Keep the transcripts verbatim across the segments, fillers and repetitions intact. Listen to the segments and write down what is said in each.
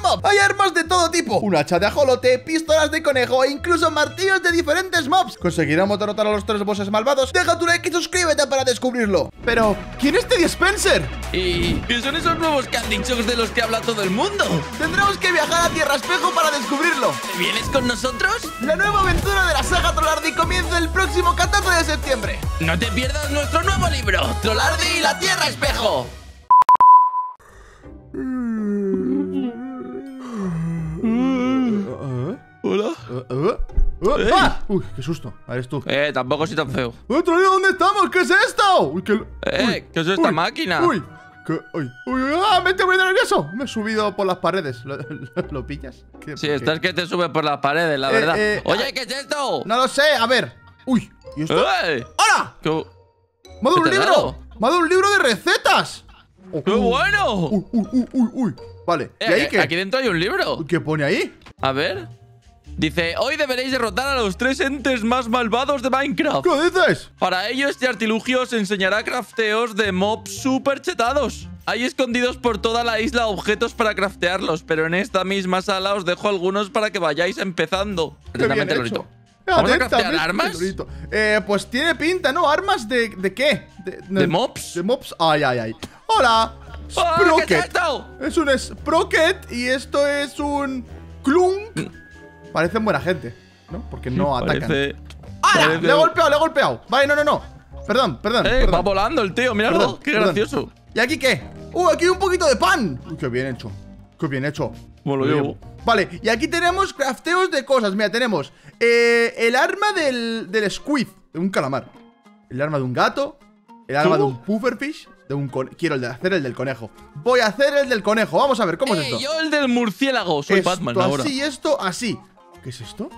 mobs. Hay armas de todo tipo, un hacha de ajolote, pistolas de conejo e incluso martillos de diferentes mobs. ¿Conseguiremos derrotar a los tres bosses malvados? Deja tu like y suscríbete para descubrirlo. Pero, ¿quién es Teddy Spencer? ¿Y qué son esos nuevos Candy Shocks de los que habla todo el mundo? Tendremos que viajar a Tierra Espejo para descubrirlo. ¿Te vienes con nosotros? La nueva aventura de la saga Trolardi comienza el próximo catorce de septiembre. No te pierdas nuestro nuevo libro, Trolardi y la Tierra Espejo. Hola. Uh, ¡Ah! Uy, qué susto. A ver, eres tú. Eh, tampoco soy tan feo. ¡Uy, Trolero, ¿dónde estamos? ¿Qué es esto? Uy, qué... Eh, uy, ¿qué es esta uy, máquina? Uy, ¿qué? Uy, uy, uy, ah, me estoy poniendo nervioso. Me he subido por las paredes. ¿Lo, lo, lo pillas? ¿Qué, Sí, qué? estás que te sube por las paredes, la Eh, verdad. eh, Oye, ah, ¿qué es esto? No lo sé, a ver. Uy, ¿y esto? ¡Eh! ¡Hola! ¡Qué, ¡Me ha dado ¿qué un te ha libro! dado? ¡Me ha dado un libro de recetas! Oh, qué uh, bueno! Uy, uy, uy, uy, uy. Vale, ¿y Eh, ahí aquí- qué? Aquí dentro hay un libro. ¿Qué pone ahí? A ver. Dice, hoy deberéis derrotar a los tres entes más malvados de Minecraft. ¿Qué dices? Para ello, este artilugio os enseñará crafteos de mobs super chetados. Hay escondidos por toda la isla objetos para craftearlos, pero en esta misma sala os dejo algunos para que vayáis empezando. Qué bien Atentamente, hecho. Lorito. ¿Vamos a craftear Atentamente, armas? Lorito. Eh, pues tiene pinta, ¿no? ¿Armas de, de qué? De, ¿De mobs? De mobs. Ay, ay, ay. Hola. ¡Ah, qué es Sprocket. esto! Es un Sprocket y esto es un Clunk. Parecen buena gente, ¿no? Porque no atacan. Parece... ¡Hala! parece- Le he golpeado, le he golpeado. Vale, no, no, no. Perdón, perdón. Eh, perdón. va volando el tío, míralo. Perdón, Qué perdón. gracioso. ¿Y aquí qué? ¡Uh, aquí hay un poquito de pan! Uy, qué bien hecho. Qué bien hecho. Me lo Muy llevo. bien. Vale, y aquí tenemos crafteos de cosas. Mira, tenemos eh, el arma del, del squid, de un calamar. El arma de un gato. El arma de ¿Cómo? un pufferfish. De un con- Quiero el de hacer el del conejo. Voy a hacer el del conejo. Vamos a ver, ¿cómo es Eh, esto? yo el del murciélago. Soy esto Batman ahora. así y esto así. ¿Qué es esto?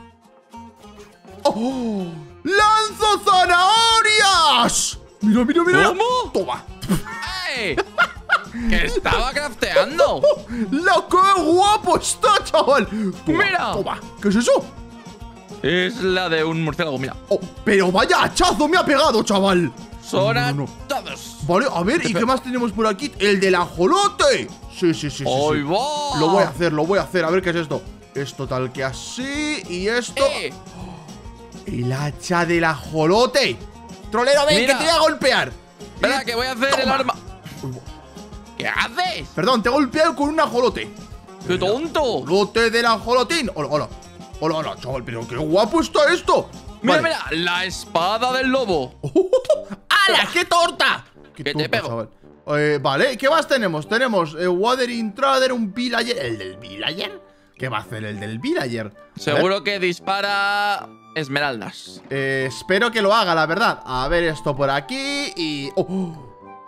¡Oh! ¡Lanzo zanahorias! Mira, mira, mira. ¿Cómo? Toma. ¡Eh! ¡Que estaba crafteando! ¡La qué guapo está, chaval! Toma, Mira. Toma. ¿Qué es eso? Es la de un murciélago, mira. Oh, pero vaya hachazo me ha pegado, chaval. Son a No, no, no. todos. Vale, a ver, ¿y qué más tenemos por aquí? ¡El del ajolote! Sí, sí, sí, sí, sí. ¡Ahí va! Lo voy a hacer, lo voy a hacer. A ver qué es esto. Esto tal que así. Y esto. ¡Eh! El hacha del ajolote. Trolero, ven, Mira. que te voy a golpear. Espera, Y- que voy a hacer el Toma. arma. ¿Qué haces? Perdón, te he golpeado con un ajolote. ¡Qué tonto! Ajolote del ajolotín. Hola, hola. Hola, hola, chaval, pero qué guapo está esto. Mira, Vale. mira, la espada del lobo. ¡Hala! ¡Qué torta! ¡Qué Que te torta, pego. chaval! Eh, vale, ¿qué más tenemos? Tenemos eh, Wuthering Trader, un Villager. ¿El del Villager? ¿Qué va a hacer el del Villager? A ver, Seguro que dispara esmeraldas. eh, espero que lo haga, la verdad. A ver esto por aquí y... oh.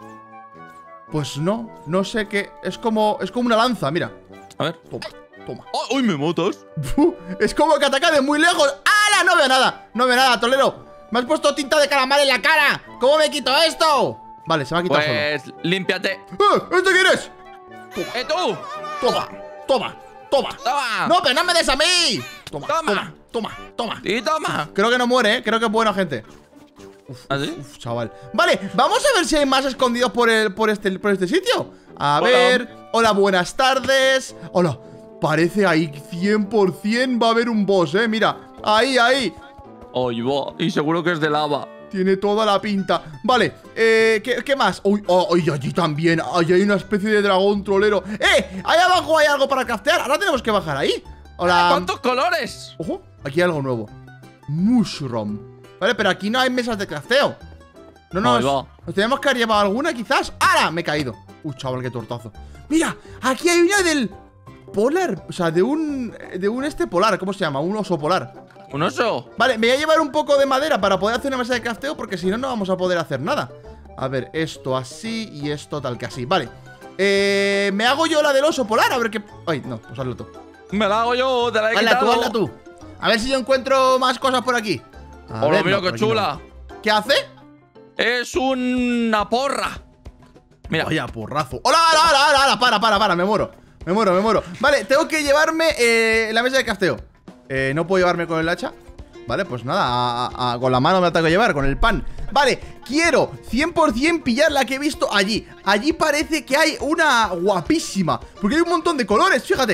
Pues no, no sé qué. Es como, es como una lanza, mira. A ver. Toma, toma. ¡Oh, ¡Uy, me matas! Es como que ataca de muy lejos. ¡Hala! No veo nada, no veo nada, Tolero. Me has puesto tinta de calamar en la cara. ¿Cómo me quito esto? Vale, se me ha quitado solo. Pues límpiate. ¡Eh! ¿Este quién es? ¡Eh, tú! Toma, toma, toma. ¡Toma! ¡No, pero no me des a mí! Toma, Toma. toma, toma, toma. ¡Y toma! Creo que no muere, ¿eh? Creo que es buena gente. ¿Así? Uf, chaval. Vale, vamos a ver si hay más escondidos por, el, por, este, por este sitio. A Hola. ver. Hola, buenas tardes. Hola. Parece ahí cien por cien va a haber un boss, ¿eh? Mira, ahí, ahí. ¡Ahí va! Y seguro que es de lava. Tiene toda la pinta. Vale, eh, ¿qué, qué más? Uy, oh, y allí también. Ahí hay una especie de dragón trolero. ¡Eh! Ahí abajo hay algo para craftear. Ahora tenemos que bajar ahí. Hola. ¿Cuántos colores? Ojo, aquí hay algo nuevo. Mushroom. Vale, pero aquí no hay mesas de crafteo. No nos, Ahí va. nos tenemos que haber llevado alguna, quizás. ¡Ahora! Me he caído. Uy, chaval, qué tortazo. Mira, aquí hay una del polar. O sea, de un. De un este polar. ¿Cómo se llama? Un oso polar. ¿Un oso? Vale, me voy a llevar un poco de madera para poder hacer una mesa de crafteo, porque si no, no vamos a poder hacer nada. A ver, esto así y esto tal que así. Vale. Eh, me hago yo la del oso polar, a ver qué. Ay, no, pues hazlo tú. Me la hago yo, te la he Hazla tú, quitado. hazla tú. A ver si yo encuentro más cosas por aquí. A Hola, ver, mira no, qué por aquí chula. no. ¿Qué hace? Es una porra. Mira. Vaya porrazo. ¡Hola, hola, hola, hola, hola! Para, para, para, me muero. Me muero, me muero. Vale, tengo que llevarme eh, la mesa de crafteo. Eh, no puedo llevarme con el hacha. Vale, pues nada, a, a, con la mano me la tengo que llevar, con el pan. Vale, quiero cien por cien pillar la que he visto allí. Allí parece que hay una guapísima, porque hay un montón de colores, fíjate.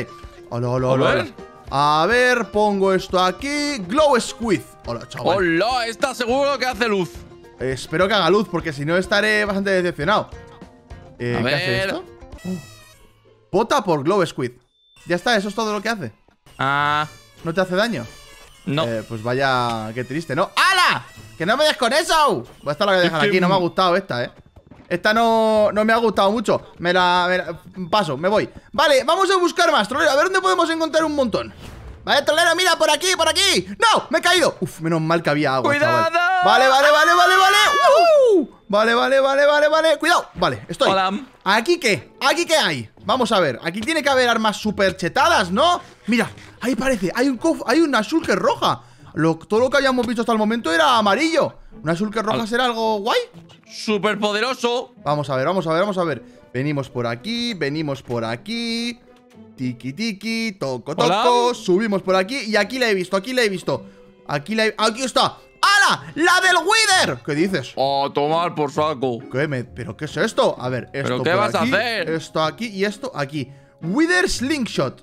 Hola, hola, A hola, ver. hola. A ver, pongo esto aquí. Glow Squid. Hola, chaval. ¡Hola! Está seguro que hace luz. Eh, espero que haga luz, porque si no estaré bastante decepcionado. Eh, A ¿Qué hace ver. esto? Oh. Pota por Glow Squid. Ya está, eso es todo lo que hace. Ah, ¿No te hace daño? no. Eh, pues vaya, qué triste, ¿no? ¡Hala! ¡Que no me des con eso! Pues esta la voy a dejar Es que- aquí, no me ha gustado esta, ¿eh? Esta no, no me ha gustado mucho. Me la, me la- Paso, me voy. Vale, vamos a buscar más, trolero. A ver dónde podemos encontrar un montón. Vale, trolero, mira, por aquí, por aquí. ¡No! ¡Me he caído! Uf, menos mal que había agua, ¡Cuidado! chaval. Vale, vale, vale, vale, vale. ¡Uh! Vale, vale, vale, vale, vale. Cuidado. Vale, estoy. Hola. ¿Aquí qué? ¿Aquí qué hay? Vamos a ver. Aquí tiene que haber armas super chetadas, ¿no? Mira, ahí parece. Hay un cof hay una shulker roja. Lo, todo lo que habíamos visto hasta el momento era amarillo. ¿Una shulker roja Al- será algo guay? ¡Súper poderoso! Vamos a ver, vamos a ver, vamos a ver. Venimos por aquí, venimos por aquí. Tiki tiki, toco toco. Hola. Subimos por aquí y aquí la he visto, aquí la he visto. Aquí la he... ¡Aquí está! ¡Hala! ¡La del Wither! ¿Qué dices? ¡Oh, tomar por saco! ¿Qué me... ¿Pero qué es esto? A ver, esto ¿Pero qué por vas a aquí, hacer? esto aquí y esto aquí. Wither Slingshot.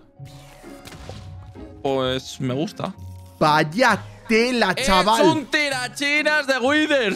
Pues me gusta. Vaya tela, chaval. ¡Es un tirachinas de Withers!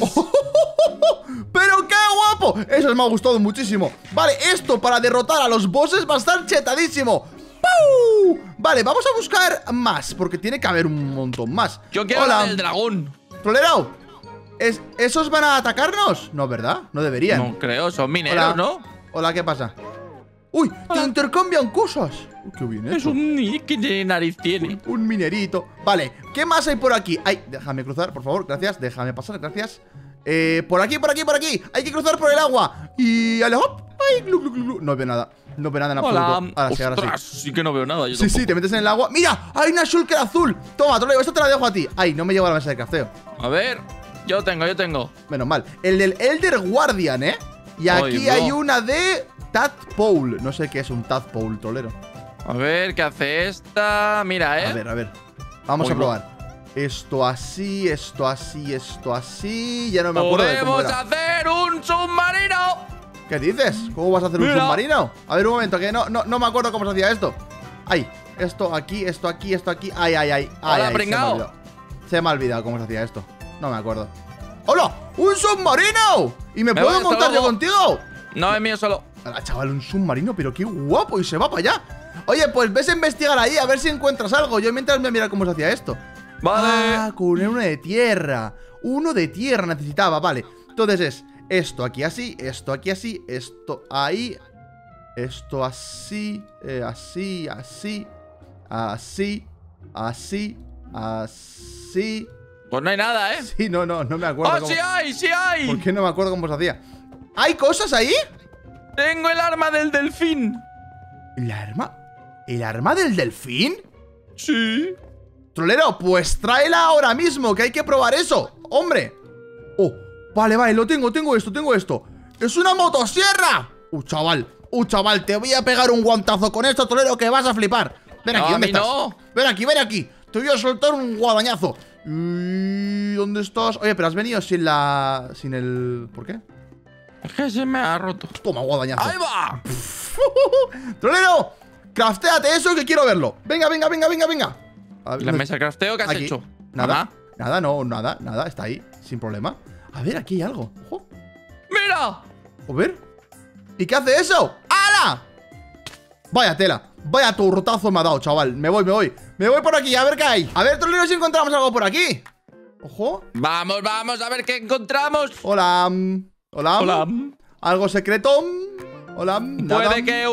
¡Pero qué guapo! Eso me ha gustado muchísimo. Vale, esto para derrotar a los bosses va a estar chetadísimo. ¡Pau! Vale, vamos a buscar más, porque tiene que haber un montón más. Yo quiero Hola, la del dragón. Trolero. ¿Es, ¿Esos van a atacarnos? No, ¿verdad? No deberían. No creo, son mineros, Hola. ¿no? Hola, ¿qué pasa? ¡Uy! ¡Te Hola. intercambian cosas! Uy, ¡qué bien Es eso! un nick de nariz tiene. Un minerito. Vale, ¿qué más hay por aquí? Ay, déjame cruzar, por favor, gracias. Déjame pasar, gracias. Eh, por aquí, por aquí, por aquí. Hay que cruzar por el agua. Y... ¡ale, hop! ¡Ay! Glu, glu, glu, glu! No veo nada. No veo nada en Hola. absoluto. Ahora sí, ahora sí. Ostras, sí que no veo nada. Yo Sí, sí, tampoco. te metes en el agua. ¡Mira! ¡Hay una shulker azul! Toma, troleo, esto te la dejo a ti. Ay, no me llevo a la mesa de crafteo. A ver, yo tengo, yo tengo. Menos mal. El del Elder Guardian, ¿eh? Y Ay, aquí bro. hay una de Tadpole. No sé qué es un Tadpole, trolero. A ver, ¿qué hace esta? Mira, ¿eh? A ver, a ver. Vamos Uy, a probar. Esto así, esto así, esto así. Ya no me acuerdo de cómo ¡Podemos era. hacer un submarino! ¿Qué dices? ¿Cómo vas a hacer un Mira. submarino? A ver, un momento, que no, no, no me acuerdo cómo se hacía esto. Ay, esto aquí, esto aquí, esto aquí. Ay, ay, ay. ay, Hola, ay, se me ha pringao. olvidado. Se me ha olvidado cómo se hacía esto. No me acuerdo. ¡Hola! ¡Un submarino! ¿Y me, Me puedo voy, hasta montar yo luego. contigo? No, es mío solo. Hola, chaval, un submarino, pero qué guapo. Y se va para allá. Oye, pues ves a investigar ahí, a ver si encuentras algo. Yo mientras me voy a mirar cómo se hacía esto. Vale. Ah, con uno de tierra. Uno de tierra necesitaba, vale. Entonces es esto aquí así, esto aquí así, esto ahí, esto así, eh, así, así, así, así, así. Pues no hay nada, ¿eh? Sí, no, no, no me acuerdo. ¡Oh, cómo- sí hay! ¡Sí hay! ¿Por qué no me acuerdo cómo se hacía? ¿Hay cosas ahí? Tengo el arma del delfín. ¿El arma? ¿El arma del delfín? Sí. Trolero, pues tráela ahora mismo, que hay que probar eso. ¡Hombre! Oh, vale, vale, lo tengo, tengo esto, tengo esto. ¡Es una motosierra! ¡Uh, chaval! ¡Uh, chaval! Te voy a pegar un guantazo con esto, trolero, que vas a flipar. Ven aquí, No, a ¿dónde mí estás? no. Ven aquí, ven aquí. Te voy a soltar un guadañazo. ¿Y dónde estás? Oye, pero has venido sin la... sin el... ¿Por qué? Es que se me ha roto. Toma, guadañazo. ¡Ahí va! ¡Trolero! ¡Craftéate eso que quiero verlo! Venga, venga, venga, venga, venga. A ver, ¿Y la ¿dónde- mesa de crafteo qué has Aquí. hecho? Nada, Mamá. nada, no, nada, nada, está ahí, sin problema. A ver, aquí hay algo. Ojo. ¡Mira! A ver. ¿Y qué hace eso? ¡Hala! Vaya tela. Vaya tortazo me ha dado, chaval. Me voy, me voy. Me voy por aquí, a ver qué hay. A ver, trolero, si encontramos algo por aquí. Ojo. Vamos, vamos a ver qué encontramos. Hola. mm, Hola. Hola. ¿Algo secreto? Hola. Nada. Puede que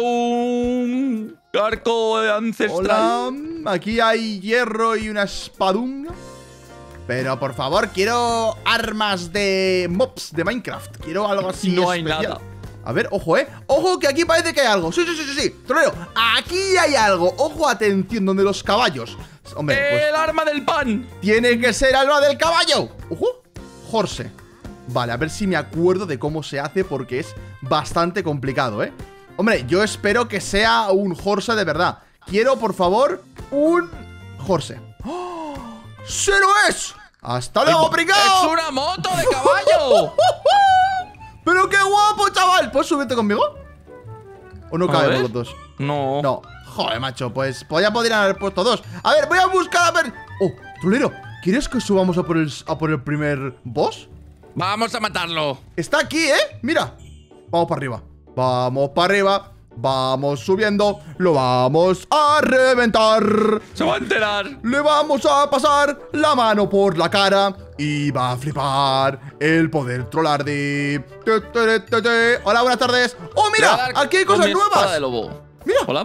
un arco ancestral. Hola. Aquí hay hierro y una espadunga. Pero por favor, quiero armas de mobs de Minecraft. Quiero algo así No hay especial. nada. A ver, ojo, eh. Ojo, que aquí parece que hay algo. Sí, sí, sí, sí, sí. Trolero, aquí hay algo. Ojo, atención, donde los caballos. Hombre, pues El arma del pan. tiene que ser algo del caballo. Ojo, Horse. Vale, a ver si me acuerdo de cómo se hace, porque es bastante complicado, ¿eh? Hombre, yo espero que sea un Horse de verdad. Quiero, por favor, un Horse. ¡Oh! ¡Se lo es! ¡Hasta luego, pringao! ¡Es una moto de caballo! ¡Pero qué guapo, chaval! ¿Puedes subirte conmigo? ¿O no A cabemos ver. los dos? No. No. Joder, macho, pues, pues ya podrían haber puesto dos. A ver, voy a buscar a ver. Oh, Trolero, ¿quieres que subamos a por el, a por el primer boss? Vamos a matarlo. Está aquí, ¿eh? Mira. Vamos para arriba. Vamos para arriba. Vamos subiendo. Lo vamos a reventar. Se va a enterar. Le vamos a pasar la mano por la cara. Y va a flipar el poder trolardi. Te, te, te, te. Hola, buenas tardes. ¡Oh, Le voy a mira! dar Aquí hay con cosas mi espada nuevas. de lobo. Mira. Hola.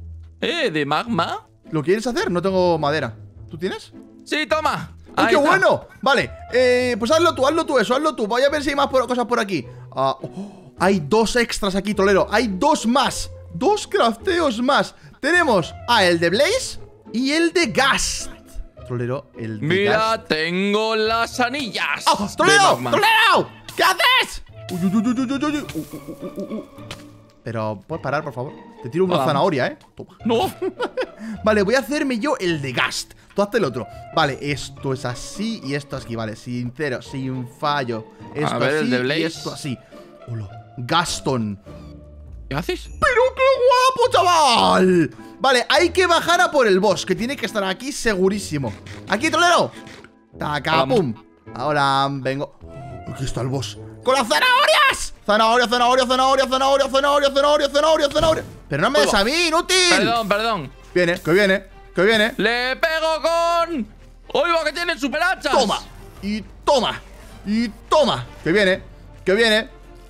Eh, de magma. ¿Lo quieres hacer? No tengo madera. ¿Tú tienes? Sí, toma. ¡Oh, Ahí qué está. bueno! Vale, eh, pues hazlo tú, hazlo tú eso, hazlo tú. Voy a ver si hay más por- cosas por aquí. Ah, oh, hay dos extras aquí, Tolero. Hay dos más. Dos crafteos más. Tenemos a el de Blaze y el de Ghast. Trolero, el de Mira, Ghast. tengo las anillas. ¡Oh, de Trolero! magma. ¡Trolero! ¿Qué haces? Uy, uy, uy, uy, uy, uy, uy. Uh, uh, uh, uh, uh. Pero, ¿puedes parar, por favor? Te tiro una Hola. zanahoria, ¿eh? Toma. No. Vale, voy a hacerme yo el de Ghast. Tú hazte el otro. Vale, esto es así y esto así. Vale, sincero, sin fallo. Esto ver, el así de y Blaze. esto así. Hola. Gaston. ¿Qué haces? ¡Pero qué guapo, chaval! Vale, hay que bajar a por el boss, que tiene que estar aquí segurísimo. Aquí, Trolero. Taca, Hola. pum. Ahora vengo. Aquí está el boss. ¡Con las zanahorias! Zanahoria, zanahoria, zanahoria, zanahoria, zanahoria, zanahoria, zanahoria, zanahoria. Pero no me des Uy, va. a mí, inútil. Perdón, perdón. Viene, que viene, que viene. Le pego con... ¡Oigo que tiene super hachas! Toma. Y toma. Y toma. Que viene, que viene.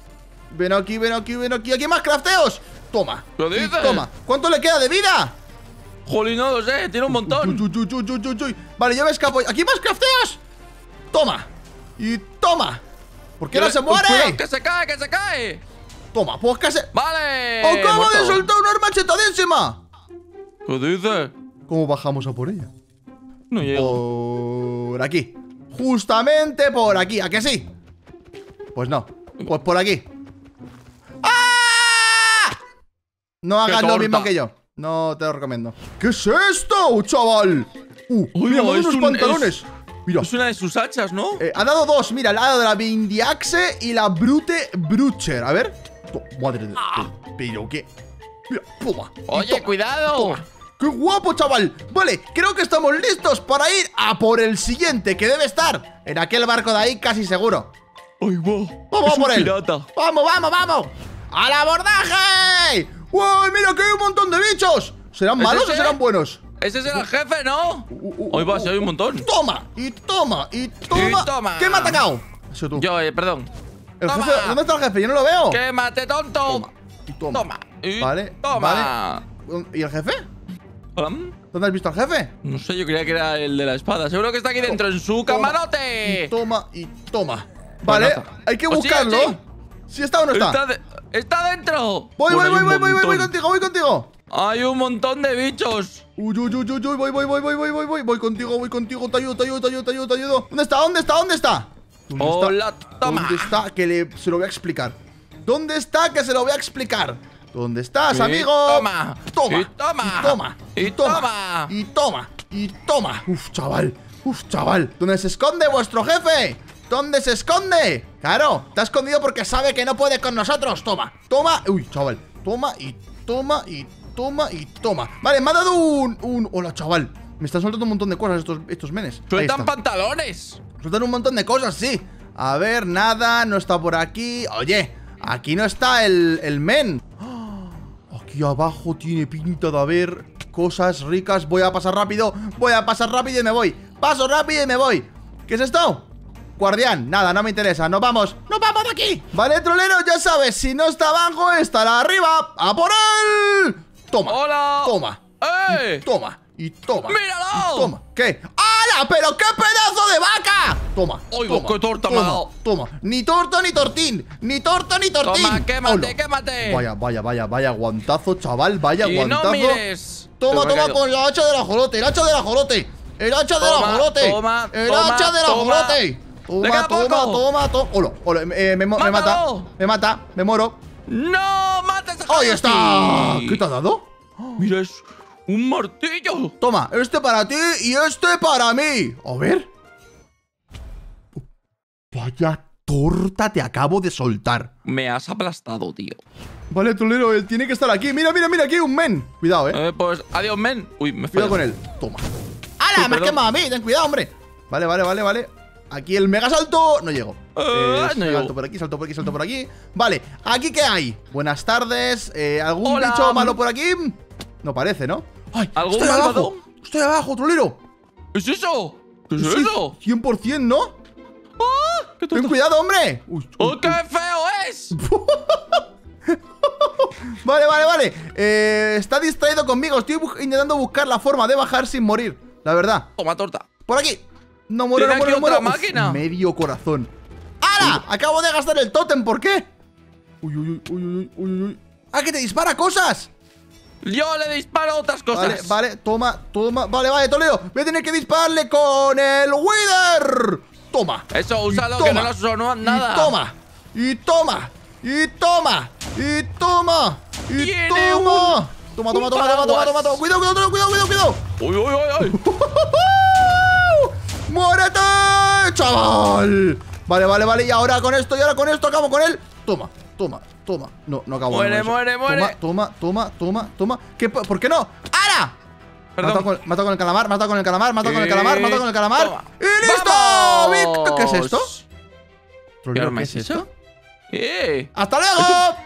Ven aquí, ven aquí, ven aquí. Aquí hay más crafteos. Toma. ¿Qué Y dices? toma. ¿Cuánto le queda de vida? Jolín, no lo sé, tiene un montón. Uy, uy, uy, uy, uy, uy. Vale, yo me escapo. ¡Aquí hay más crafteos! Toma. Y toma. ¿Por qué no se muere? Cuidado, que se cae, que se cae. Toma, pues que se... Vale. ¡Acabo de muerto. soltar una arma chetadísima! ¿Qué dices? ¿Cómo bajamos a por ella? No llego. Por aquí. Justamente por aquí. ¿A que sí? Pues no. Pues por aquí. ¡Ah! No hagas lo torta. mismo que yo. No te lo recomiendo. ¿Qué es esto, chaval? Uh, Uy, mira, no, me ha dado es unos un- pantalones. Mira. Es una de sus hachas, ¿no? Eh, ha dado dos, mira, le ha dado la Vindiaxe y la Brute Brucher. A ver. To- Madre de. Ah. Pero qué. Mira, toma. Y Oye, toma, cuidado. toma. ¡Qué guapo, chaval! Vale, creo que estamos listos para ir a por el siguiente, que debe estar en aquel barco de ahí, casi seguro. Ay, wow. ¡Vamos Es a por un él! pirata. ¡Vamos, vamos, vamos! ¡Al abordaje! ¡Uy, mira que hay un montón de bichos! ¿Serán ¿Es malos o ese? serán buenos? Ese es el jefe, ¿no? Uh, uh, Hoy va, uh, si hay un montón. Toma, y toma, y toma. Y toma. ¿Quién me ha atacado? Ha sido tú. Yo, eh, perdón. El Toma. jefe, ¿dónde está el jefe? Yo no lo veo. ¡Quémate, tonto! Toma, y toma. Toma. Y Vale, toma. vale. ¿Y el jefe? Hola. ¿Dónde has visto al jefe? No sé, yo creía que era el de la espada. Seguro que está aquí dentro, en su Toma, camarote. Y toma, y toma. Vale, nada. hay que ¿O sí, buscarlo. o sí? ¿Sí está o no está? Está, de- está dentro. Voy, Bueno, voy, hay voy, un voy, voy, voy, voy montón. contigo, voy contigo. Hay un montón de bichos. Uy, uy, uy, uy, uy, voy, voy, voy, voy, voy, voy, voy, voy contigo, voy contigo, te ayudo, te ayudo, te ayudo, te ayudo, te ayudo. ¿Dónde está? ¿Dónde está? ¿Dónde está? ¿Dónde Hola, está? toma. ¿Dónde está? Que le, se lo voy a explicar. ¿Dónde está? Que se lo voy a explicar. ¿Dónde estás, Y amigo? toma. Toma. Y toma. Y toma. Y toma. Y toma. Y toma. Uf, chaval. Uf, chaval. ¿Dónde se esconde vuestro jefe? ¿Dónde se esconde? Claro, está escondido porque sabe que no puede con nosotros. Toma. Toma. Uy, chaval. Toma y toma y toma y toma. Vale, me ha dado un... un... Hola, chaval. Me están soltando un montón de cosas estos, estos menes. Ahí Sueltan está. pantalones. Sueltan un montón de cosas, sí. A ver, nada, no está por aquí. Oye, aquí no está el, el men. ¡Ah! Aquí abajo tiene pinta de haber cosas ricas. Voy a pasar rápido, voy a pasar rápido y me voy. Paso rápido y me voy. ¿Qué es esto? Guardián, nada, no me interesa. Nos vamos, nos vamos de aquí. Vale, trolero, ya sabes, si no está abajo, estará arriba. ¡A por él! Toma, Hola. toma, ¡Eh! y toma, y toma. ¡Míralo! Y toma. ¿Qué? ¡Hala! ¡Pero qué pedazo de vaca! Toma. Oigo, toma, qué torta me ha toma, dado. Toma. Ni torta ni tortín. Ni torta ni tortín. Toma, quémate, Hola. quémate. Vaya, vaya, vaya, vaya guantazo, chaval. Vaya Y guantazo. no mires. Toma, Se me ha toma caído. con la hacha del ajolote. El hacha del ajolote. El hacha del Toma, ajolote. toma, El toma, hacha del toma. ajolote. Le Toma, queda toma, poco. toma, toma. Hola, hola. eh, me, mo- me mata. ¡Mátalo! Me mata. Me muero. ¡No! ¡Mates a ¡Ahí está! Husky! ¿Qué te ha dado? Mira, es un martillo. Toma, este para ti y este para mí. A ver. Vaya torta te acabo de soltar. Me has aplastado, tío. Vale, Trolero, él tiene que estar aquí. Mira, mira, mira, aquí hay un men. Cuidado, eh. Eh, pues adiós, men. Uy, me Cuidado falla. con él. Toma. ¡Hala! Uy, Me has perdón. quemado a mí. Ten cuidado, hombre. Vale, vale, vale, vale. Aquí el mega salto. No llego. Ah, no salto llego. por aquí, salto por aquí, salto por aquí. Vale, ¿aquí qué hay? Buenas tardes. Eh, ¿Algún Hola. bicho malo por aquí? No parece, ¿no? ¡Ay! ¿Algún ¡Estoy malvado? abajo! ¡Estoy abajo, Trolero! ¿Qué es eso? ¿Qué es Sí, eso? cien por cien, ¿no? ¿Qué ¡Ten tonto? cuidado, hombre! Uy, uy, ¡Oh, qué feo es! Vale, vale, vale. Eh, está distraído conmigo. Estoy bu- intentando buscar la forma de bajar sin morir. La verdad. Toma torta. Por aquí. No muero, no ¿Tiene muero, aquí no muero. otra máquina? Medio corazón. ¡Hala! Acabo de gastar el tótem. ¿Por qué? Uy, uy, uy, uy, uy, uy, uy. ¡Ah, que te dispara cosas! Yo le disparo otras cosas. Vale, vale, toma, toma. Vale, vale, Toledo. Voy a tener que dispararle con el Wither. Toma. Eso, Y úsalo, toma. que no lo uso no, nada. Y toma. Y toma. Y toma. Y toma. Y Tiene toma. un- Toma, un toma, toma, toma, toma, paraguas. toma, toma. Cuidado, cuidado, cuidado, cuidado, cuidado. Uy, uy, uy, uy. ¡Muérete, chaval! Vale, vale, vale. Y ahora con esto, y ahora con esto acabo con él. Toma, toma, toma. No, no acabo Muere, con eso. muere, muere. Toma, toma, toma, toma. ¿Qué, ¿Por qué no? ¡Ahora! Perdón. Mata con, mata con el calamar, mata con el calamar, mata con el calamar, mata con el calamar. Toma. ¡Y listo! ¡Vamos! Vic- ¿Qué es esto? ¿Qué arma es eso? ¿Qué? ¡Hasta luego!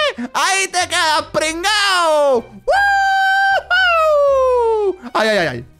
¡Ahí te quedas, pringao! ¡Woo! ¡Ay, ay, ay, ay!